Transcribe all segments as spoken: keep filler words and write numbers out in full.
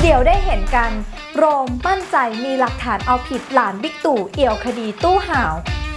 เดี๋ยวได้เห็นกันโรมมั่นใจมีหลักฐานเอาผิดหลานบิ๊กตู่เอี่ยวคดีตู้ห่าว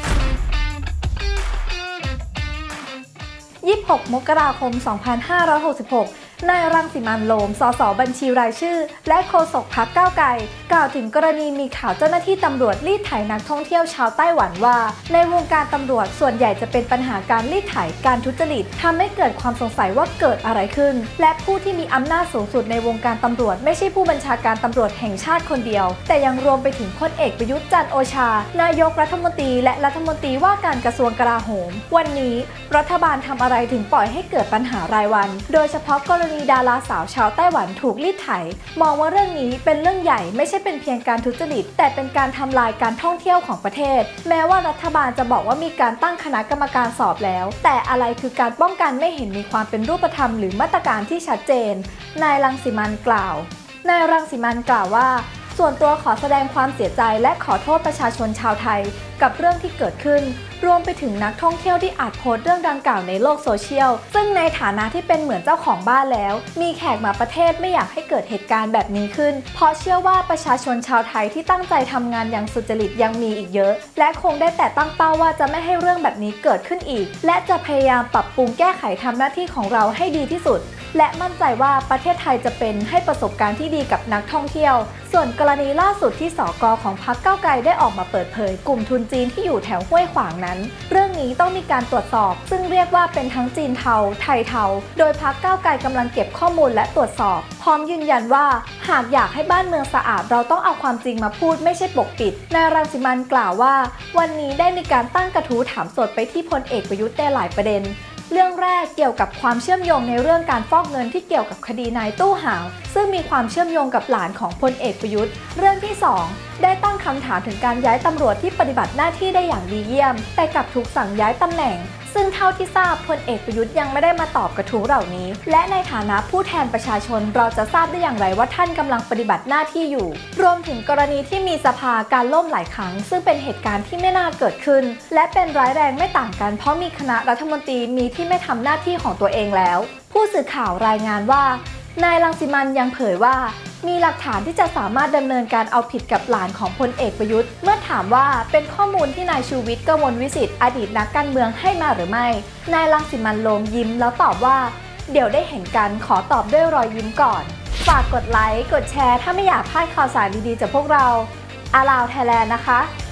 ยี่สิบหกมกราคมสองพันห้าร้อยหกสิบหกนายรังสิมันต์ โรม สสบัญชีรายชื่อและโฆษกพรรคก้าวไกลกล่าวถึงกรณีมีข่าวเจ้าหน้าที่ตำรวจรีดไถนักท่องเที่ยวชาวไต้หวันว่าในวงการตำรวจส่วนใหญ่จะเป็นปัญหาการรีดไถการทุจริตทำให้เกิดความสงสัยว่าเกิดอะไรขึ้นและผู้ที่มีอำนาจสูงสุดในวงการตำรวจไม่ใช่ผู้บัญชาการตำรวจแห่งชาติคนเดียวแต่ยังรวมไปถึงพลเอกประยุทธ์จันทร์โอชานายกรัฐมนตรีและรัฐมนตรีว่าการกระทรวงกลาโหมวันนี้รัฐบาลทำอะไรถึงปล่อยให้เกิดปัญหารายวันโดยเฉพาะกรณีดาราสาวชาวไต้หวันถูกรีดไถมองว่าเรื่องนี้เป็นเรื่องใหญ่ไม่ใช่เป็นเพียงการทุจริตแต่เป็นการทำลายการท่องเที่ยวของประเทศแม้ว่ารัฐบาลจะบอกว่ามีการตั้งคณะกรรมการสอบแล้วแต่อะไรคือการป้องกันไม่เห็นมีความเป็นรูปธรรมหรือมาตรการที่ชัดเจนนายรังสิมันต์กล่าวนายรังสิมันต์กล่าวว่าส่วนตัวขอแสดงความเสียใจและขอโทษประชาชนชาวไทยกับเรื่องที่เกิดขึ้นรวมไปถึงนักท่องเที่ยวที่อาจโพสต์เรื่องดังกล่าวในโลกโซเชียลซึ่งในฐานะที่เป็นเหมือนเจ้าของบ้านแล้วมีแขกมาประเทศไม่อยากให้เกิดเหตุการณ์แบบนี้ขึ้นเพราะเชื่อว่าประชาชนชาวไทยที่ตั้งใจทำงานอย่างสุจริตยังมีอีกเยอะและคงได้แต่ตั้งเป้าว่าจะไม่ให้เรื่องแบบนี้เกิดขึ้นอีกและจะพยายามปรับปรุงแก้ไขทำหน้าที่ของเราให้ดีที่สุดและมั่นใจว่าประเทศไทยจะเป็นให้ประสบการณ์ที่ดีกับนักท่องเที่ยวส่วนกรณีล่าสุดที่สกของพรรคก้าวไกลได้ออกมาเปิดเผยกลุ่มทุนจีนที่อยู่แถวห้วยขวางนั้นเรื่องนี้ต้องมีการตรวจสอบซึ่งเรียกว่าเป็นทั้งจีนเทาไทยเทาโดยพรรคก้าวไกลกำลังเก็บข้อมูลและตรวจสอบพร้อมยืนยันว่าหากอยากให้บ้านเมืองสะอาดเราต้องเอาความจริงมาพูดไม่ใช่ปกปิดนายรังสิมันต์กล่าวว่าวันนี้ได้มีการตั้งกระทู้ถามสดไปที่พลเอกประยุทธ์ในหลายประเด็นเรื่องแรกเกี่ยวกับความเชื่อมโยงในเรื่องการฟอกเงินที่เกี่ยวกับคดีนายตู้ห่าวซึ่งมีความเชื่อมโยงกับหลานของพลเอกประยุทธ์เรื่องที่สองได้ตั้งคำถามถึงการย้ายตำรวจที่ปฏิบัติหน้าที่ได้อย่างดีเยี่ยมแต่กลับถูกสั่งย้ายตำแหน่งซึ่งเท่าที่ทราบพลเอกประยุทธ์ยังไม่ได้มาตอบกระทู้เหล่านี้และในฐานะผู้แทนประชาชนเราจะทราบได้อย่างไรว่าท่านกำลังปฏิบัติหน้าที่อยู่รวมถึงกรณีที่มีสภาการล่มหลายครั้งซึ่งเป็นเหตุการณ์ที่ไม่น่าเกิดขึ้นและเป็นร้ายแรงไม่ต่างกันเพราะมีคณะรัฐมนตรีมีที่ไม่ทำหน้าที่ของตัวเองแล้วผู้สื่อข่าวรายงานว่านายรังสิมันต์ยังเผยว่ามีหลักฐานที่จะสามารถดำเนินการเอาผิดกับหลานของพลเอกประยุทธ์เมื่อถามว่าเป็นข้อมูลที่นายชูวิทย์ กมลวิสิทธิ์อดีตนักการเมืองให้มาหรือไม่นายรังสิมันต์ โรมยิ้มแล้วตอบว่าเดี๋ยวได้เห็นกันขอตอบด้วยรอยยิ้มก่อนฝากกดไลค์กดแชร์ถ้าไม่อยากพลาดข่าวสารดีๆจากพวกเราอาลาวไทยแลนด์นะคะ